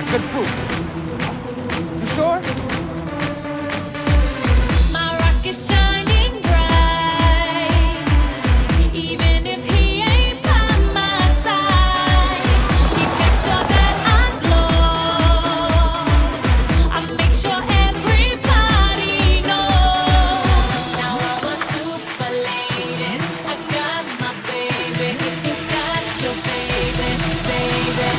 Good proof. You sure? My rock is shining bright, even if he ain't by my side. He makes sure that I glow. I make sure everybody knows. Now all the super ladies, I got my baby. If you got your baby, baby.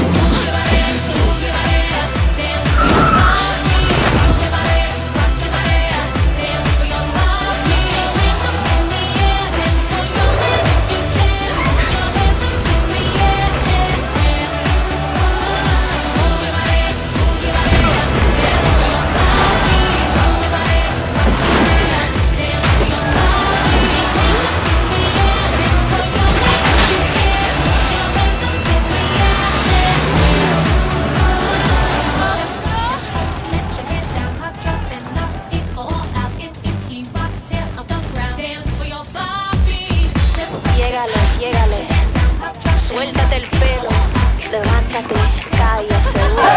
Dance for your mommy. Rock your body, dance for your mommy. Put your hands up in the air, dance for your man if you can. Put your hands up in the air, move your body, dance for your mommy. Rock your body, dance for your mommy. Put your hands up in the air, dance for your man if you can. Put your hands up in the air. Let your head down, pop, drop, and knock it all out. If he rocks, tear up the ground. Dance for your Bobby. Step by step, Llégale, llégale, head down, pop, drop, and suéltate el knock it pelo, all out. levántate, cae, asegúrate.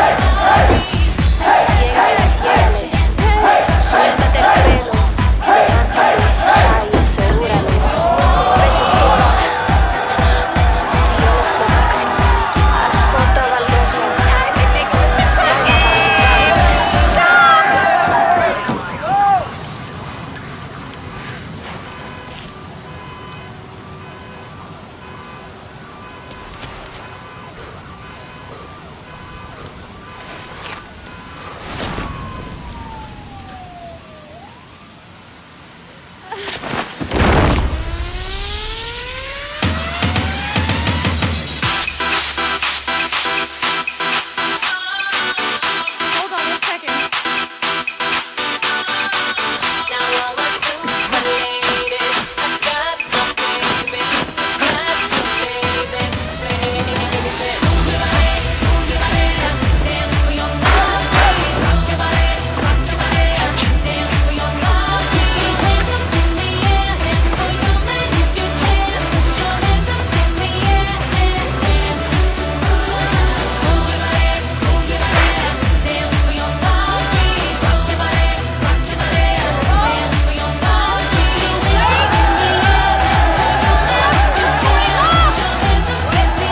Llégale, suéltate el pelo, levántate, cae, asegúrate. Retumbona, cielo es lo máximo, azota baldosa. Hold on 1 second. Now all the super ladies, I got my baby. Got your baby, baby. Move your body, dance for your mommy. Rock your body, dance for your mommy. Put your hands up in the air, dance for your man if you can. Put your hands up in the air, move your body, dance for your mommy. Rock your body, dance for your mommy. Put your hands up in the air, dance for your man if you can. Put your hands up in the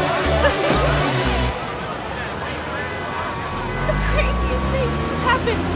The craziest thing happened.